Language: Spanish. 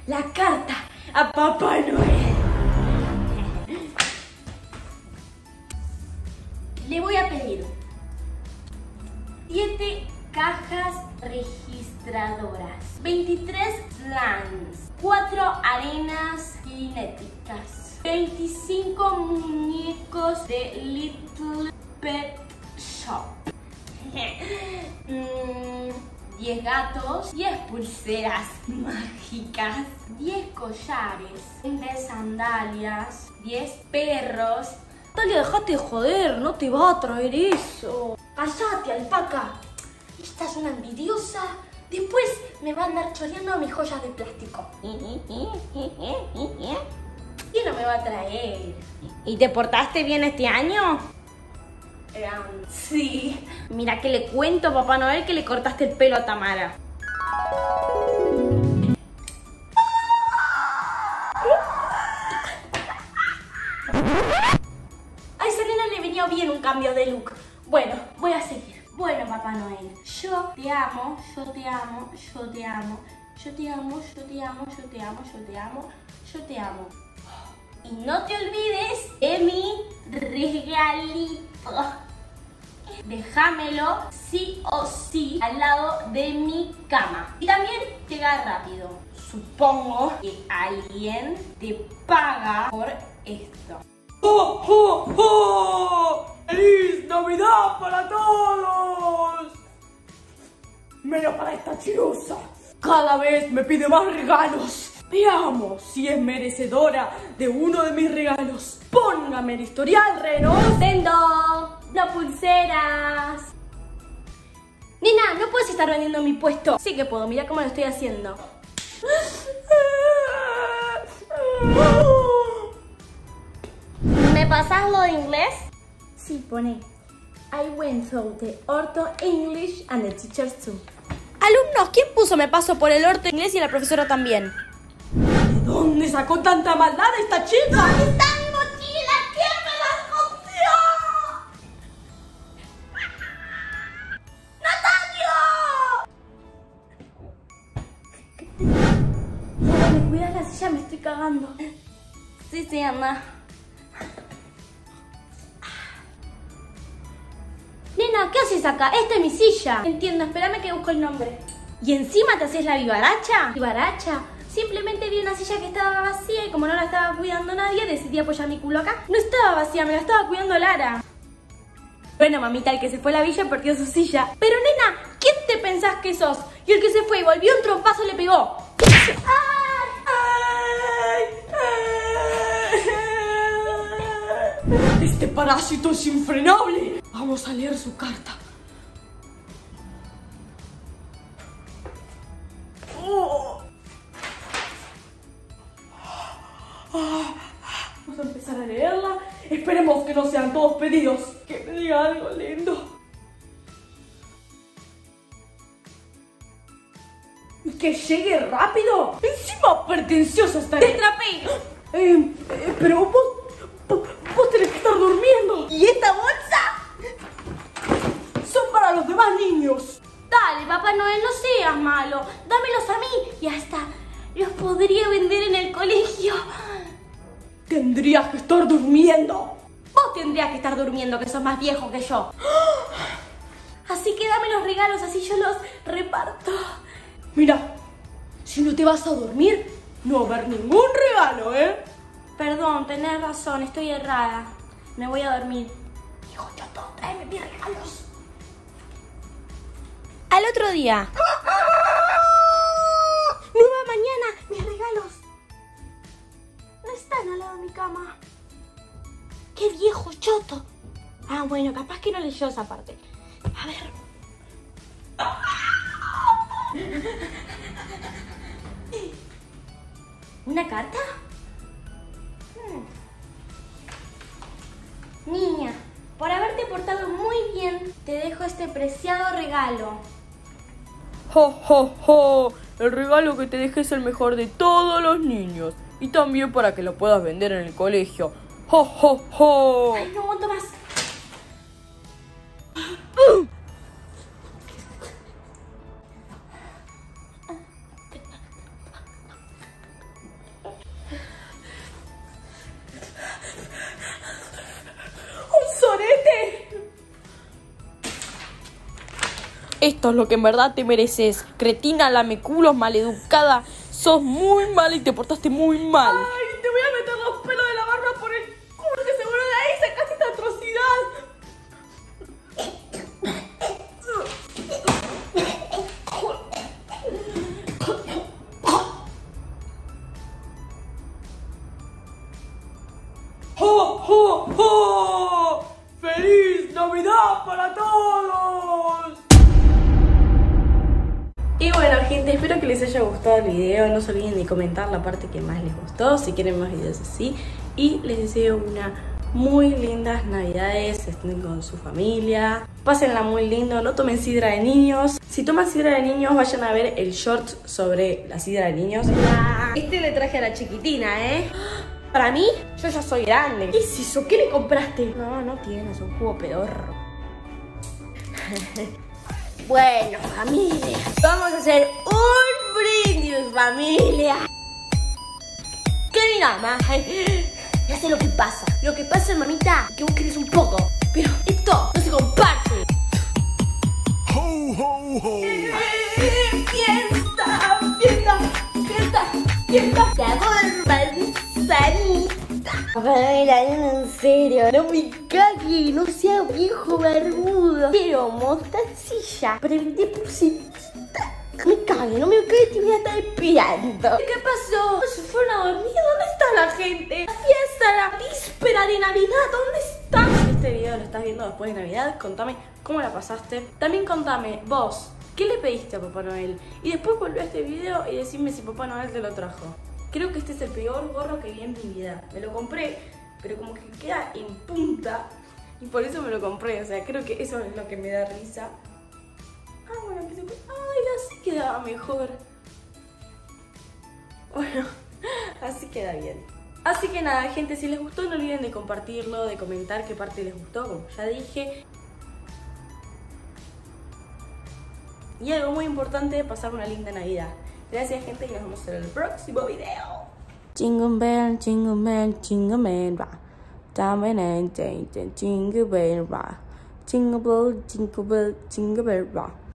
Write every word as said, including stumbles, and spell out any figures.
la carta a Papá Noel. Le voy a pedir siete cajas registradoras, veintitrés slimes, cuatro arenas cinéticas, veinticinco muñecos de Little Pet Shop, diez gatos, diez pulseras mágicas, diez collares, veinte sandalias, diez perros. Natalia, dejate de joder, no te va a traer eso. Cállate, alpaca. Esta es una envidiosa. Después me va a andar choreando mis joyas de plástico. ¿Y no me va a traer? ¿Y te portaste bien este año? Um, sí. Mira que le cuento a Papá Noel que le cortaste el pelo a Tamara. Ay, Selena, le venía bien un cambio de look. Bueno, voy a seguir. Bueno, Papá Noel, yo te amo, yo te amo, yo te amo, yo te amo, yo te amo, yo te amo, yo te amo, yo te amo. Y no te olvides de mi regalito. Déjamelo sí o sí al lado de mi cama. Y también llega rápido. Supongo que alguien te paga por esto. ¡Oh, oh, oh! ¡Feliz Navidad para todos! Menos para esta chirusa. Cada vez me pide más regalos. Veamos si es merecedora de uno de mis regalos. Póngame el historial, Reno. ¡Nintendo! ¡No pulseras! Nena, no puedes estar vendiendo mi puesto. Sí que puedo, mira cómo lo estoy haciendo. ¿Me pasas lo de inglés? Sí, pone. I went through the ortho English and the teachers too. Alumnos, ¿quién puso me paso por el orto inglés y la profesora también? ¿De dónde sacó tanta maldad esta chica? ¿Dónde está mi mochila? ¿Quién me la escondió? ¡Natalia! ¿Me cuidas la silla? Me estoy cagando. Sí, sí, anda. Nena, ¿qué haces acá? Esta es mi silla. Entiendo, espérame que busco el nombre. ¿Y encima te haces la vivaracha? ¿Vivaracha? Simplemente vi una silla que estaba vacía y como no la estaba cuidando nadie, decidí apoyar mi culo acá. No estaba vacía, me la estaba cuidando Lara. Bueno, mamita, el que se fue a la villa perdió su silla. Pero nena, ¿quién te pensás que sos? Y el que se fue y volvió un trompazo le pegó. ¡Ay! ¡Ay! Este parásito es infrenable. Vamos a leer su carta. Oh. Vamos a empezar a leerla. Esperemos que no sean todos pedidos. Que me diga algo lindo. Y que llegue rápido. Encima pretenciosa esta. ¡Te atrapé! Eh, eh, pero vos, vos, vos tenés que estar durmiendo. ¿Y esta bolsa? Son para los demás niños. Dale, Papá Noel, no seas malo. Dámelos a mí y hasta los podría vender en el colegio. Tendrías que estar durmiendo. Vos tendrías que estar durmiendo, que sos más viejo que yo. Así que dame los regalos, así yo los reparto. Mira, si no te vas a dormir, no va a haber ningún regalo, ¿eh? Perdón, tenés razón, estoy errada. Me voy a dormir. Hijo, yo todo, tráeme mis regalos. Al otro día. Nueva mañana, mis regalos. No están al lado de mi cama. ¡Qué viejo choto! Ah, bueno, capaz que no leyó esa parte. A ver. ¿Una carta? Hmm. Niña, por haberte portado muy bien, te dejo este preciado regalo. ¡Jo, jo, jo! El regalo que te dejé es el mejor de todos los niños. Y también para que lo puedas vender en el colegio. ¡Jo, jo, jo! ¡Ay, no aguanto más! Esto es lo que en verdad te mereces. Cretina, lameculos, maleducada. Sos muy mala y te portaste muy mal. Ay, te voy a meter los pelos de la barba por el culo que seguro de ahí sacaste esta atrocidad. ¡Ho, ho, ho! ¡Feliz Navidad para todos! Y bueno, gente, espero que les haya gustado el video. No se olviden de comentar la parte que más les gustó, si quieren más videos así. Y les deseo una muy lindas navidades, estén con su familia, pásenla muy lindo, no tomen sidra de niños. Si toman sidra de niños, vayan a ver el short sobre la sidra de niños. Este le traje a la chiquitina, ¿eh? Para mí, yo ya soy grande. ¿Qué es eso? ¿Qué le compraste? No, no tienes un jugo pedorro. Bueno, familia, vamos a hacer un brindis, familia. ¿Qué mira, mamá? Ya sé lo que pasa. Lo que pasa, mamita, que vos querés un poco, pero esto no se comparte. Ho, ho, ho. Fiesta, fiesta, fiesta, fiesta. Te hago el manzanita. Mira, en serio, no me cague, no sea viejo barbudo. Quiero mostacilla, pero el depositista. Me cague, no me cague, te voy a estar esperando. ¿Qué pasó? ¿Se fueron a dormir? ¿Dónde está la gente? La fiesta, la víspera de Navidad, ¿dónde está? Si este video lo estás viendo después de Navidad, contame cómo la pasaste. También contame, vos, ¿qué le pediste a Papá Noel? Y después volvé a este video y decime si Papá Noel te lo trajo. Creo que este es el peor gorro que vi en mi vida. Me lo compré, pero como que queda en punta y por eso me lo compré. O sea, creo que eso es lo que me da risa. Ah, bueno, que se... Ay, así quedaba mejor. Bueno, así queda bien. Así que nada, gente, si les gustó no olviden de compartirlo, de comentar qué parte les gustó, como ya dije. Y algo muy importante, pasar una linda Navidad. Gracias, gente, y nos vemos en el próximo video. Jingle bell, jingle bell, jingle bell, rock. Jingle bell, jingle bell, rock. Jingle bell, jingle bell, jingle bell, rock.